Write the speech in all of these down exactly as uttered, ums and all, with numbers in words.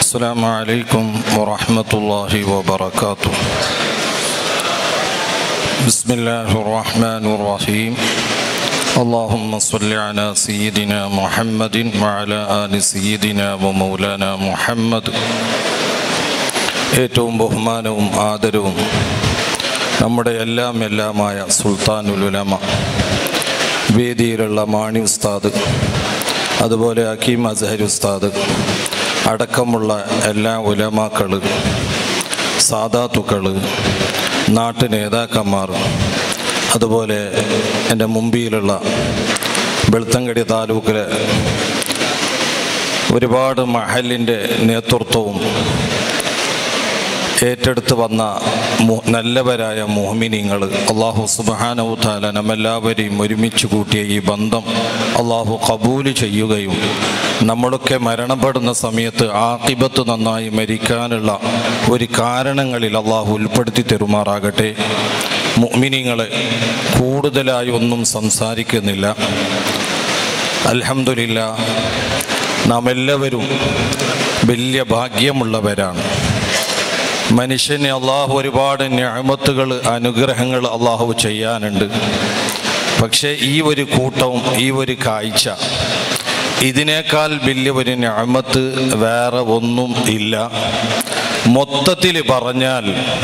السلام عليكم ورحمة الله وبركاته. بسم الله الرحمن الرحيم. اللهم صل على سيدنا محمد وعلى آل سيدنا ومولانا محمد. ഏറ്റവും ബഹുമാനവും ആദരവും നമ്മുടെ എല്ലാം എല്ലാമായ സുൽത്താനുൽ ഉലമ, വേദിയിലുള്ള മാണി ഉസ്താദ്, അതുപോലെ ഹക്കീം അസ്ഹരി ഉസ്താദ് അടക്കമുള്ള എല്ലാ ഉലമാക്കൾ, സാദാത്തുക്കൾ, നാട്ടു നേതാക്കന്മാർ, അതുപോലെ എൻ്റെ മുമ്പിലുള്ള വെളുത്തങ്കടി താലൂക്കിലെ ഒരുപാട് മഹലിൻ്റെ നേതൃത്വവും ഏറ്റെടുത്ത് വന്ന നല്ലവരായ മുഅ്മിനീങ്ങൾ, അള്ളാഹു സുബ്ഹാനഹു തആല നമ്മെല്ലാവരെയും ഒരുമിച്ച് കൂട്ടിയ ഈ ബന്ധം അള്ളാഹു ഖബൂൽ ചെയ്യുകയും നമ്മളൊക്കെ മരണപ്പെടുന്ന സമയത്ത് ആഖിബത്ത് നന്നായി മരിക്കാനുള്ള ഒരു കാരണങ്ങളിൽ അള്ളാഹു ഉൾപ്പെടുത്തി തരുമാറാകട്ടെ. മുഅ്മിനീങ്ങളെ, കൂടുതലായി ഒന്നും സംസാരിക്കുന്നില്ല. അൽഹംദുലില്ലാഹ്, നാം എല്ലാവരും വലിയ ഭാഗ്യമുള്ളവരാണ്. മനുഷ്യന് അള്ളാഹു ഒരുപാട് നിഅമത്തുകൾ, അനുഗ്രഹങ്ങൾ അള്ളാഹു ചെയ്യാനുണ്ട്. പക്ഷേ ഈ ഒരു കൂട്ടവും ഈ ഒരു കാഴ്ച, ഇതിനേക്കാൾ വലിയ ഒരു നിഅമത്ത് വേറെ ഒന്നും ഇല്ല. മൊത്തത്തിൽ പറഞ്ഞാൽ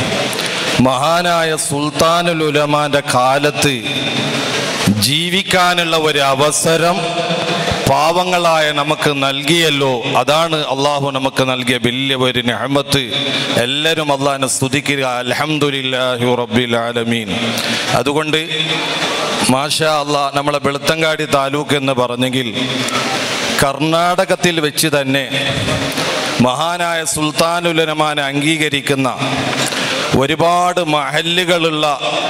മഹാനായ സുൽത്താനുൽ ഉലമാന്റെ കാലത്ത് ജീവിക്കാനുള്ള ഒരു അവസരം പാവങ്ങളായ നമുക്ക് നൽകിയല്ലോ. അതാണ് അള്ളാഹു നമുക്ക് നൽകിയ വലിയ ഒരു നിഅമത്ത്. എല്ലാവരും അള്ളാഹിനെ സ്തുതിക്കുക. അൽഹംദുലില്ലാഹി റബ്ബിൽ ആലമീൻ. അതുകൊണ്ട് മാഷാ അള്ളാഹ്, നമ്മളെ വെളുത്തങ്കാടി താലൂക്ക് എന്ന് പറഞ്ഞെങ്കിൽ കർണാടകത്തിൽ വെച്ച് തന്നെ മഹാനായ സുൽത്താനുൽ ഉലമാനെ അംഗീകരിക്കുന്ന ഒരുപാട് മഹല്ലുകളുള്ള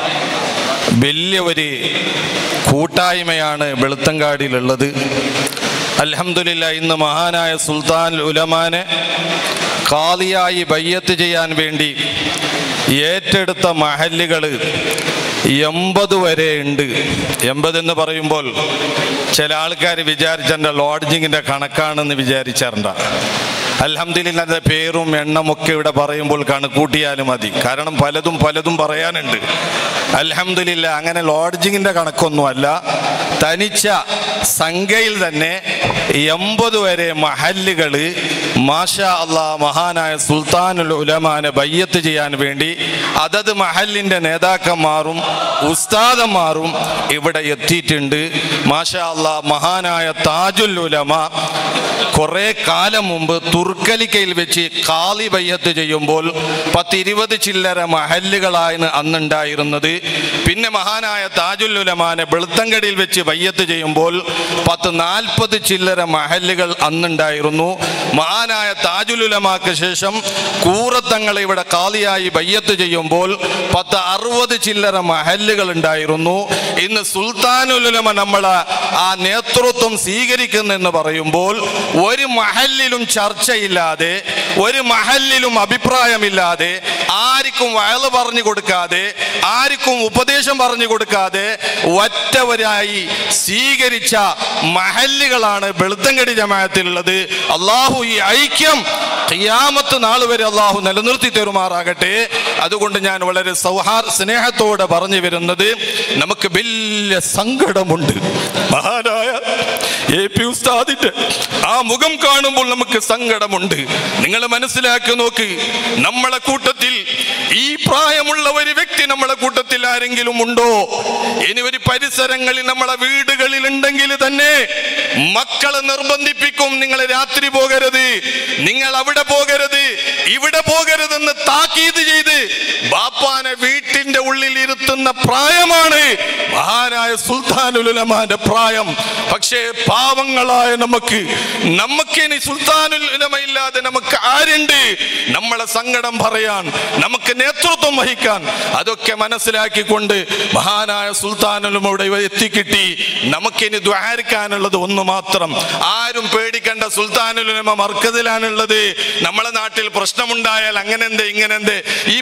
വലിയ ഒരു കൂട്ടായ്മയാണ് വെളുത്തങ്കാടിയിലുള്ളത്. അൽഹംദുലില്ലാഹ്, ഇന്ന് മഹാനായ സുൽത്താനുൽ ഉലമാനെ ഖാദിയായി ബയ്യത്ത് ചെയ്യാൻ വേണ്ടി ഏറ്റെടുത്ത മഹല്ലുകൾ എൺപത് വരെ ഉണ്ട്. എൺപത് എന്ന് പറയുമ്പോൾ ചില ആൾക്കാർ വിചാരിച്ചെൻ്റെ ലോഡ്ജിങ്ങിൻ്റെ കണക്കാണെന്ന് വിചാരിച്ചാറുണ്ട. അൽഹംദുലില്ലാഹ്, അതിൻ്റെ പേരും എണ്ണമൊക്കെ ഇവിടെ പറയുമ്പോൾ കണക്കൂട്ടിയാലും മതി. കാരണം പലതും പലതും പറയാനുണ്ട്. അൽഹംദുലില്ലാഹ്, അങ്ങനെ ലോഡ്ജിങ്ങിൻ്റെ കണക്കൊന്നുമല്ല, തനിച്ച സംഖ്യയിൽ തന്നെ എൺപത് വരെ മഹല്ലുകൾ മാഷാ അള്ളാഹ് മഹാനായ സുൽത്താനുൽ ഉലമാനെ ബയ്യത്ത് ചെയ്യാൻ വേണ്ടി അതത് മഹല്ലിൻ്റെ നേതാക്കന്മാരും ഉസ്താദന്മാരും ഇവിടെ എത്തിയിട്ടുണ്ട്. മാഷാ അള്ളാഹ്, മഹാനായ താജുൽ ഉലമ കുറേ കാലം മുമ്പ് തുർക്കലിക്കയിൽ വെച്ച് ഖാലി ബയ്യത്ത് ചെയ്യുമ്പോൾ പത്തിരുപത് ചില്ലര മഹല്ലുകളാണ് അന്നുണ്ടായിരുന്നത്. പിന്നെ മഹാനായ താജുൽ ഉലമാനെ വെളുത്തങ്കടിയിൽ വെച്ച് ബയ്യത്ത് ചെയ്യുമ്പോൾ പത്ത് നാൽപ്പത് ചില്ലര മഹല്ലുകൾ അന്നുണ്ടായിരുന്നു. മഹാനായ താജുൽ ഉലമാക്ക് ശേഷം കൂറത്തങ്ങൾ ഇവിടെ ഖാലിയായി ബയ്യത്ത് ചെയ്യുമ്പോൾ പത്ത് അറുപത് ചില്ലര മഹല്ലുകൾ ഉണ്ടായിരുന്നു. ഇന്ന് സുൽത്താനുൽ ഉലമ നമ്മളെ ആ നേതൃത്വം സ്വീകരിക്കുന്നെന്ന് പറയുമ്പോൾ ഒരു മഹല്ലിലും ചർച്ചയില്ലാതെ, ഒരു മഹല്ലിലും അഭിപ്രായമില്ലാതെ, ആർക്കും വയല് പറഞ്ഞു കൊടുക്കാതെ, ആർക്കും ഉപദേശം പറഞ്ഞു കൊടുക്കാതെ ഒറ്റവരായി സ്വീകരിച്ച മഹല്ലുകളാണ് വെളുത്തങ്കടി ജമാഅത്തിലുള്ളത്. അള്ളാഹു ഈ ഐക്യം ഖിയാമത്ത് നാൾ വരെ അള്ളാഹു നിലനിർത്തി തരുമാറാകട്ടെ. അതുകൊണ്ട് ഞാൻ വളരെ സൗഹാർദ്ദ സ്നേഹത്തോടെ പറഞ്ഞു വരുന്നത്, നമുക്ക് വലിയ സങ്കടമുണ്ട്. മഹാനായ എ പി ഉസ്താദിന്റെ ആ മുഖം കാണുമ്പോൾ നമുക്ക് സങ്കടമുണ്ട്. നിങ്ങൾ മനസ്സിലാക്കി നോക്ക്, നമ്മളെ കൂട്ടത്തിൽ ഈ പ്രായമുള്ള ഒരു വ്യക്തി നമ്മളെ കൂട്ടത്തിൽ ആരെങ്കിലും ഉണ്ടോ? ഇനി ഒരു പരിസരങ്ങളിൽ നമ്മളെ വീടുകളിൽ ഉണ്ടെങ്കിൽ തന്നെ മക്കളെ നിർബന്ധിപ്പിക്കും, നിങ്ങൾ രാത്രി പോകരുത്, നിങ്ങൾ അവിടെ പോകരുത്, ഇവിടെ പോകരുതെന്ന് താക്കീത് ചെയ്ത് ബാപ്പാനെ വീട്ടിന്റെ ഉള്ളിൽ ഇരുത്തുന്ന പ്രായമാണ് മഹാനായ സുൽത്താനുൽ ഉലമാന്റെ പ്രായം. പക്ഷേ പാവങ്ങളായ നമുക്ക് നമുക്കിനി സുൽത്താനുൽ ഉലമ ഇല്ലാതെ നമുക്ക് ആരുണ്ട് നമ്മളെ സങ്കടം പറയാൻ, നമുക്ക് നേതൃത്വം വഹിക്കാൻ? അതൊക്കെ മനസ്സിലാക്കിക്കൊണ്ട് മഹാനായ സുൽത്താനുൽ ഉലമയുടെ എത്തിക്കിട്ടി. നമുക്കിനി ദ്വാരിക്കാനുള്ളത് ഒന്ന് മാത്രം. ആരും പേടിക്കേണ്ട, സുൽത്താനുൽ ഉലമ മർക്കസിലാണുള്ളത്. നമ്മളെ നാട്ടിൽ പ്രശ്നമുണ്ടായാൽ അങ്ങനെന്ത് ഇങ്ങനെന്ത്, ഈ പ്രശ്നം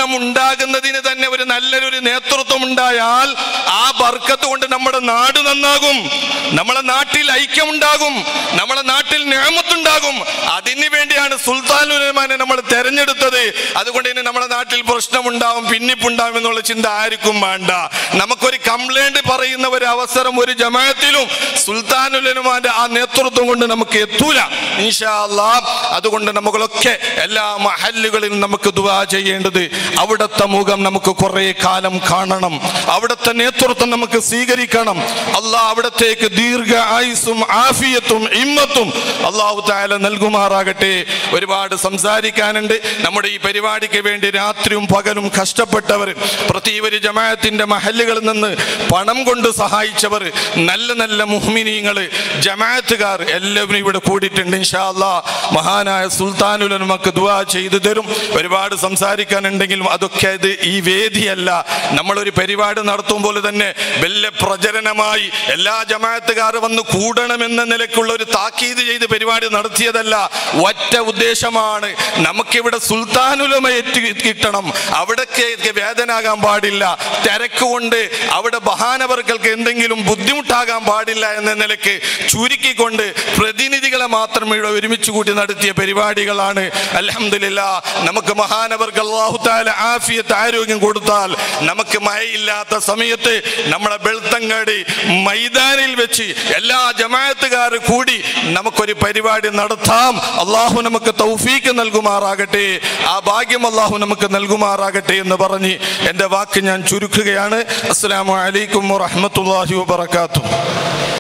പ്രശ്നം ഉണ്ടാകുന്നതിന് തന്നെ ഒരു നല്ലൊരു നേതൃത്വം ഉണ്ടായാൽ ആ ബർക്കത്ത് കൊണ്ട് നമ്മുടെ നാട് നന്നാകും, നമ്മളെ നാട്ടിൽ ഐക്യമുണ്ടാകും, നമ്മളെ നാട്ടിൽ നിഅമത്തുണ്ടാകും. അതിനു വേണ്ടിയാണ് സുൽത്താനുൽ ഉലമാനെ നമ്മൾ തെരഞ്ഞെടുത്തത്. അതുകൊണ്ട് തന്നെ നമ്മുടെ നാട്ടിൽ പ്രശ്നമുണ്ടാവും, ഭിന്നിപ്പുണ്ടാവും എന്നുള്ള ചിന്ത ആർക്കും വേണ്ട. നമുക്കൊരു കംപ്ലൈന്റ് പറയുന്ന ഒരു അവസരം ഒരു ജമാഅത്തിലും സുൽത്താനുൽ ഉലമാന്റെ ആ നേതൃത്വം കൊണ്ട് നമുക്ക് എത്തൂല ഇൻഷാ അല്ലാഹ്. അതുകൊണ്ട് നമ്മളൊക്കെ എല്ലാ മഹല്ലുകളിലും നമുക്ക് ദുആ ചെയ്യേണ്ടത് അവിടുത്തെ മുഖം നമുക്ക് കുറെ കാലം കാണണം, അവിടുത്തെ നേതൃത്വം നമുക്ക് സ്വീകരിക്കണം. അല്ലാഹ് അവിടത്തേക്ക് ദീർഘ ആയുസ്സും ആഫിയത്തും ഇമ്മത്തും അല്ലാഹു തആല നൽകുമാറാകട്ടെ. ഒരുപാട് സംസാരിക്കാനുണ്ട്. നമ്മുടെ ഈ പരിപാടിക്ക് വേണ്ടി രാത്രിയും പകലും കഷ്ടപ്പെട്ടവർ, പ്രതി ഒരു ജമാഅത്തിന്റെ മഹല്ലുകളിൽ നിന്ന് പണം കൊണ്ട് സഹായിച്ചവർ, നല്ല നല്ല മുഹ്മിനീങ്ങള്, ജമാഅത്തുകാർ എല്ലാവരും ഇവിടെ കൂടിയിട്ടുണ്ട് ഇൻഷാ അല്ലാഹ്. മഹാനായ സുൽത്താനുൽ ഉലമക്ക് ദുആ ചെയ്തു തരും. ഒരുപാട് സംസാരിക്കാനുണ്ടെങ്കിലും അതൊക്കെ ഇത് ഈ വേദിയല്ല. നമ്മളൊരു പരിപാടി നടത്തുമ്പോൾ തന്നെ വലിയ പ്രചരണമായി എല്ലാ ജമാഅത്തുകാർ വന്ന് കൂടണമെന്ന നിലയ്ക്കുള്ള ഒരു താക്കീത് ചെയ്ത് പരിപാടി നടത്തിയതല്ല. ഒറ്റ ഉദ്ദേശമാണ്, നമുക്കിവിടെ സുൽത്താനുൽ ഉലമ എത്തി കിട്ടണം, അവിടേക്ക് വേദനാകാൻ പാടില്ല, തിരക്കുകൊണ്ട് അവിടെ മഹാനവർക്കൾക്ക് എന്തെങ്കിലും ബുദ്ധിമുട്ടാകാൻ പാടില്ല എന്ന നിലയ്ക്ക് ചുരുക്കിക്കൊണ്ട് പ്രതിനിധികളെ മാത്രം ഇവിടെ ഒരുമിച്ച് കൂട്ടി നടത്തിയ പരിപാടികളാണ്. അൽഹംദുലില്ലാഹ് നമുക്ക് മഹാനവർക്ക് അല്ലാഹു തആല ആഫിയത്ത് ആരോഗ്യം കൊടുത്താൽ നമുക്ക് മഴയില്ലാത്ത സമയത്ത് നമ്മളെ ബെൽത്തങ്ങാടി മൈതാനിൽ വെച്ച് എല്ലാ ജമാഅത്തുകാർ കൂടി നമുക്കൊരു പരിപാടി നടത്താം. അല്ലാഹു നമുക്ക് തൗഫീക്ക് നൽകുമാറാകട്ടെ, ആ ഭാഗ്യം അല്ലാഹു നമുക്ക് നൽകുമാറാകട്ടെ എന്ന് പറഞ്ഞ് എൻ്റെ വാക്ക് ഞാൻ ചുരുക്കുകയാണ്. അസ്സലാമു അലൈക്കും വറഹ്മത്തുള്ളാഹി വബറകാതുഹു.